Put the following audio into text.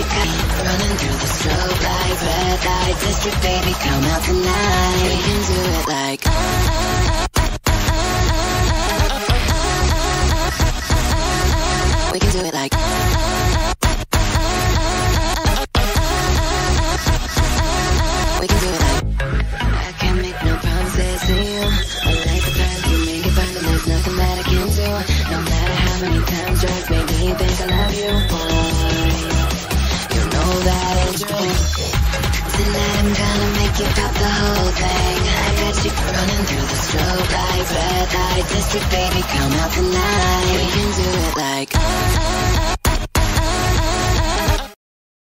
Running through the strobe light, red light district, baby, come out tonight. We can do it like we can do it like we can do it like I can't make no promises to you, but like the first you make it burn, and there's nothing that I can do. No matter how many times drugs make me think I love you, boy, you know that ain't true. Tonight I'm gonna make you pop the whole thing. I got you running through the strobe light, red light district, baby, come out tonight. We can do it like